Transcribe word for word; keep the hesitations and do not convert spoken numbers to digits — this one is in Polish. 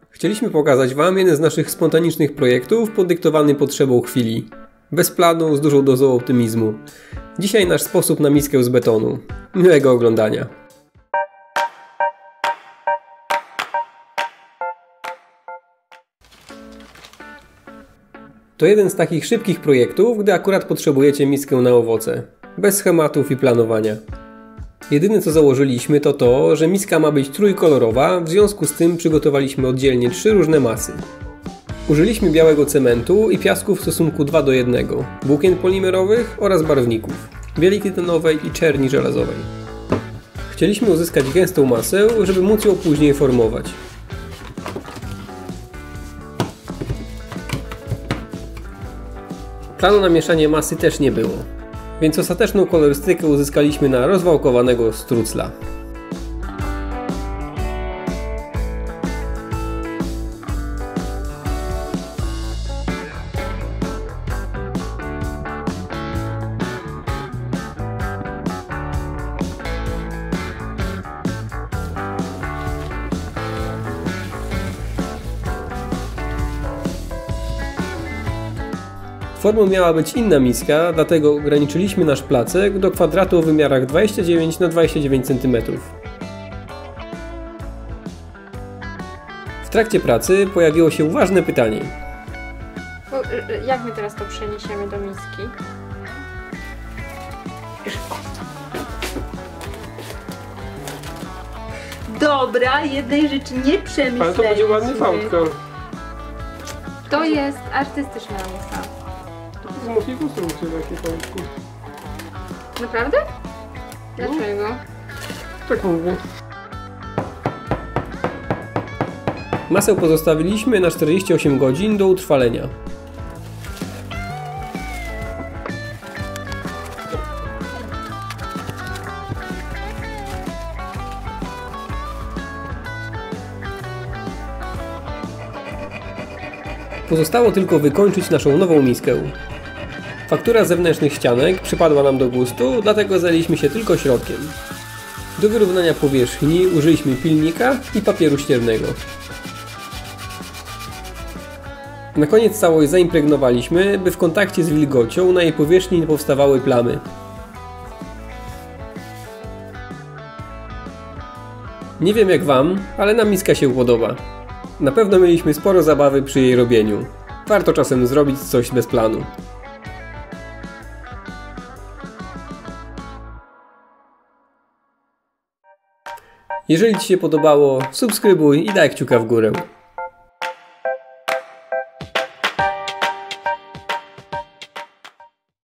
Chcieliśmy pokazać Wam jeden z naszych spontanicznych projektów podyktowany potrzebą chwili. Bez planu, z dużą dozą optymizmu. Dzisiaj nasz sposób na miskę z betonu. Miłego oglądania. To jeden z takich szybkich projektów, gdy akurat potrzebujecie miskę na owoce. Bez schematów i planowania. Jedyne co założyliśmy to to, że miska ma być trójkolorowa, w związku z tym przygotowaliśmy oddzielnie trzy różne masy. Użyliśmy białego cementu i piasku w stosunku dwa do jednego, włókien polimerowych oraz barwników, bieli tytanowej i czerni żelazowej. Chcieliśmy uzyskać gęstą masę, żeby móc ją później formować. Planu na mieszanie masy też nie było, więc ostateczną kolorystykę uzyskaliśmy na rozwałkowanego strucla. Formą miała być inna miska, dlatego ograniczyliśmy nasz placek do kwadratu o wymiarach dwadzieścia dziewięć na dwadzieścia dziewięć centymetrów. W trakcie pracy pojawiło się ważne pytanie. Jak my teraz to przeniesiemy do miski? Dobra, jednej rzeczy nie przemyśleliśmy. Ale to będzie ładny fałdka. To jest artystyczna musa. Z moich konstrukcji w jakiej fałdku. Naprawdę? Dlaczego? No, tak mówię. Masę pozostawiliśmy na czterdzieści osiem godzin do utrwalenia. Pozostało tylko wykończyć naszą nową miskę. Faktura zewnętrznych ścianek przypadła nam do gustu, dlatego zajęliśmy się tylko środkiem. Do wyrównania powierzchni użyliśmy pilnika i papieru ściernego. Na koniec całość zaimpregnowaliśmy, by w kontakcie z wilgocią na jej powierzchni nie powstawały plamy. Nie wiem jak Wam, ale nam miska się podoba. Na pewno mieliśmy sporo zabawy przy jej robieniu. Warto czasem zrobić coś bez planu. Jeżeli Ci się podobało, subskrybuj i daj kciuka w górę.